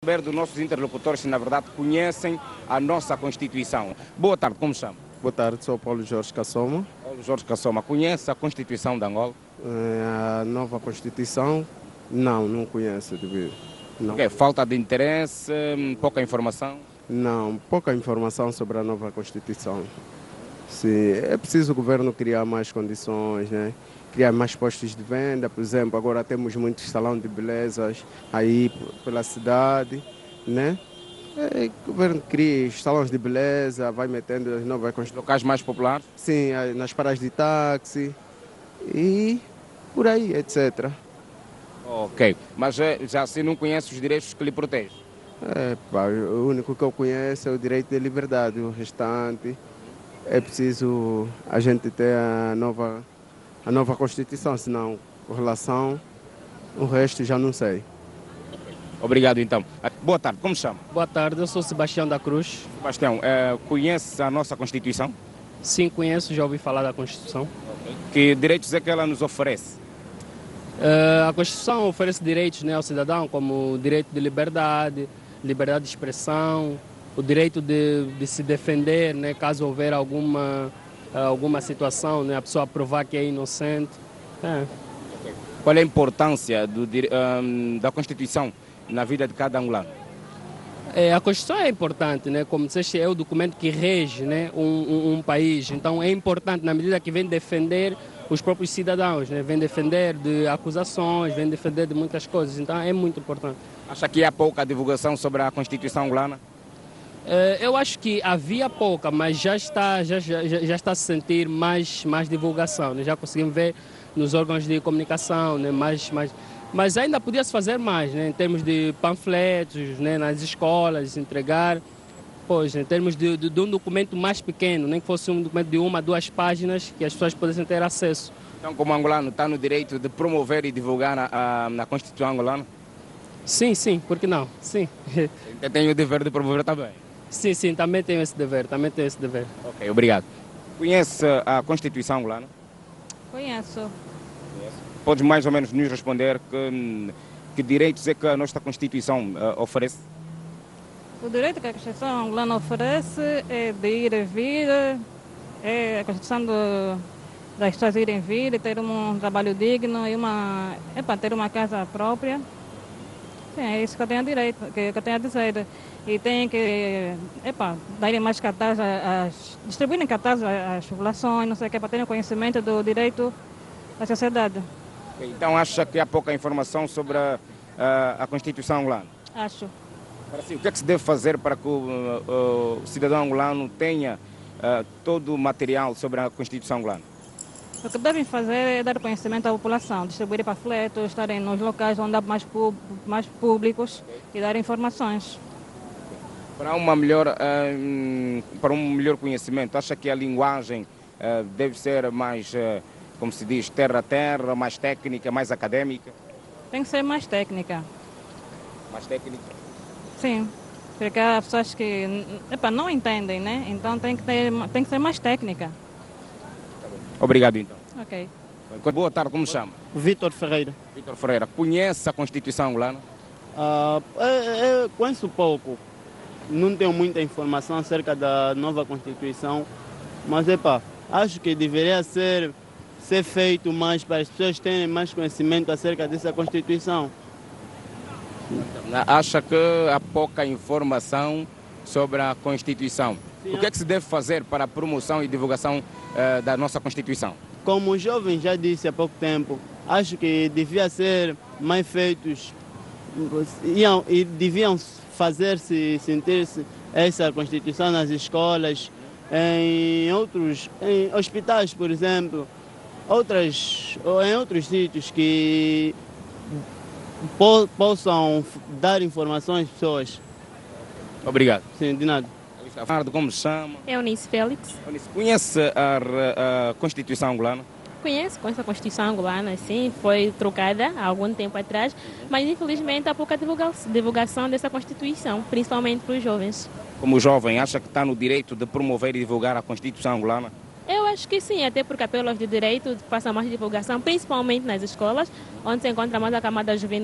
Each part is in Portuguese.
Saber dos nossos interlocutores se na verdade conhecem a nossa Constituição. Boa tarde, como se chama? Boa tarde, sou Paulo Jorge Cassoma. Paulo Jorge Cassoma, conhece a Constituição de Angola? A nova Constituição, não conheço. Não. Okay. Falta de interesse, pouca informação? Não, pouca informação sobre a nova Constituição. Sim, é preciso o governo criar mais condições, né? Criar mais postos de venda, por exemplo, agora temos muitos salões de belezas aí pela cidade, né? O governo cria os salões de beleza, vai metendo as novas construções. Locais mais populares? Sim, nas paradas de táxi e por aí, etc. Ok, mas já assim não conhece os direitos que lhe protegem? O único que eu conheço é o direito de liberdade, o restante é preciso a gente ter a nova Constituição, senão com relação o resto já não sei. Obrigado então. Boa tarde, como se chama? Boa tarde, eu sou Sebastião da Cruz. Sebastião, conhece a nossa Constituição? Sim, conheço, já ouvi falar da Constituição. Que direitos é que ela nos oferece? A Constituição oferece direitos, né, ao cidadão, como o direito de liberdade, liberdade de expressão, o direito de se defender, né, caso houver alguma situação, né, a pessoa provar que é inocente. Qual é a importância da Constituição na vida de cada angolano? A Constituição é importante, né? Como disseste, é o documento que rege, né, um país. Então é importante na medida que vem defender os próprios cidadãos, né? Vem defender de acusações, vem defender de muitas coisas. Então é muito importante. Acha que há pouca divulgação sobre a Constituição angolana? Eu acho que havia pouca, mas já está a se sentir mais divulgação, né? Já conseguimos ver nos órgãos de comunicação, né? Mas ainda podia-se fazer mais, né? Em termos de panfletos, né? Nas escolas, entregar, pois, em termos de um documento mais pequeno, nem que fosse um documento de 1 a 2 páginas, que as pessoas pudessem ter acesso. Então, como angolano, está no direito de promover e divulgar a Constituição angolana? Sim, por que não? Sim. Tem o dever de promover também? Sim, também tenho esse dever, Ok, obrigado. Conhece a Constituição angolana? Conheço. Podes mais ou menos nos responder que direitos é que a nossa Constituição oferece? O direito que a Constituição angolana oferece é de ir e vir, é a Constituição das pessoas irem e vir, ter um trabalho digno e ter uma casa própria. Sim, é isso que eu tenho direito, que eu tenho a dizer. E tem que darem mais cartazes, distribuírem cartazes às populações, não sei o que, para terem conhecimento do direito da sociedade. Então acha que há pouca informação sobre a Constituição angolana? Acho. O que é que se deve fazer para que o cidadão angolano tenha todo o material sobre a Constituição angolana? O que devem fazer é dar conhecimento à população, distribuir panfletos, estarem nos locais onde há mais públicos e dar informações. Para um melhor conhecimento, acha que a linguagem deve ser mais, como se diz, terra a terra, mais técnica, mais académica? Tem que ser mais técnica. Mais técnica? Sim, porque há pessoas que não entendem, né? Então tem que ser mais técnica. Obrigado, então. Ok. Boa tarde, como se chama? Vítor Ferreira. Vítor Ferreira, conhece a Constituição angolana? Eu conheço pouco. Não tenho muita informação acerca da nova Constituição, mas acho que deveria ser feito mais para as pessoas terem mais conhecimento acerca dessa Constituição. Acha que há pouca informação sobre a Constituição? Sim, o que é que se deve fazer para a promoção e divulgação da nossa Constituição? Como o jovem já disse há pouco tempo, acho que devia ser mais feitos e deviam fazer-se sentir-se essa Constituição nas escolas, em hospitais, por exemplo, em outros sítios que possam dar informações às pessoas. Obrigado. Sim, de nada. Como se chama? Eunice Félix. Eunice, conhece a Constituição angolana? Conheço a Constituição angolana, sim, foi trocada há algum tempo atrás, mas infelizmente há pouca divulgação dessa Constituição, principalmente para os jovens. Como jovem, acha que está no direito de promover e divulgar a Constituição angolana? Eu acho que sim, até porque a Pelos de Direito passa mais divulgação, principalmente nas escolas, onde se encontra mais a camada juvenil,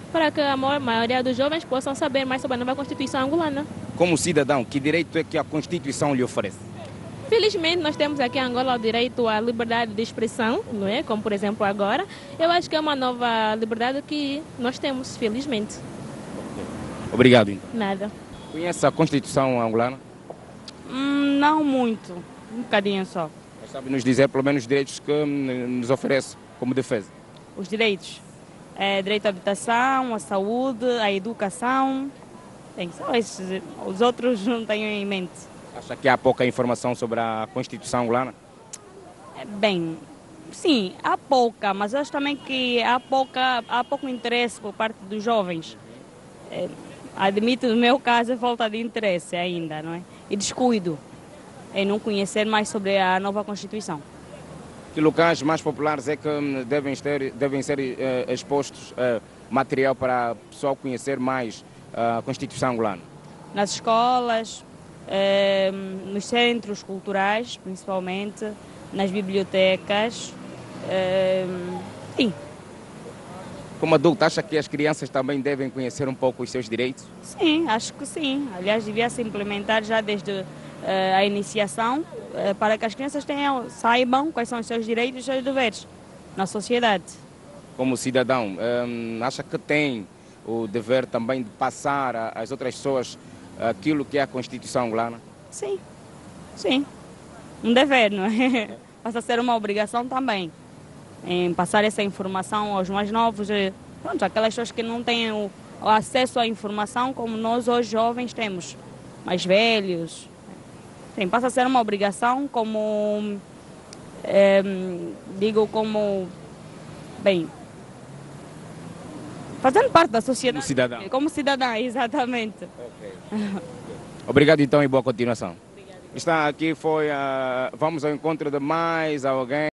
para que a maioria dos jovens possam saber mais sobre a nova Constituição angolana. Como cidadão, que direito é que a Constituição lhe oferece? Felizmente, nós temos aqui em Angola o direito à liberdade de expressão, não é? Como, por exemplo, agora. Eu acho que é uma nova liberdade que nós temos, felizmente. Obrigado, então. Nada. Conhece a Constituição angolana? Não muito, um bocadinho só. Mas sabe nos dizer pelo menos os direitos que nos oferece como defesa? Os direitos. Direito à habitação, à saúde, à educação. Tem só esses. Os outros não tenho em mente. Acha que há pouca informação sobre a Constituição angolana? Bem, sim, há pouca, mas eu acho também que há pouco interesse por parte dos jovens. Admito, no meu caso, falta de interesse ainda, não é? E descuido em não conhecer mais sobre a nova Constituição. Que locais mais populares é que devem ser expostos material para o pessoal conhecer mais a Constituição angolana? Nas escolas, nos centros culturais, principalmente, nas bibliotecas, sim. Como adulto, acha que as crianças também devem conhecer um pouco os seus direitos? Sim, acho que sim. Aliás, devia-se implementar já desde a iniciação, para que as crianças saibam quais são os seus direitos e os seus deveres na sociedade. Como cidadão, acha que tem o dever também de passar às outras pessoas aquilo que é a Constituição angolana? Sim, sim. Um dever, não é? Passa a ser uma obrigação também, em passar essa informação aos mais novos, pronto, aquelas pessoas que não têm o acesso à informação como nós hoje jovens temos, mais velhos. Sim, passa a ser uma obrigação como, fazendo parte da sociedade. Como cidadão. Como cidadã, exatamente. Okay. Obrigado então e boa continuação. Está aqui, vamos ao encontro de mais alguém.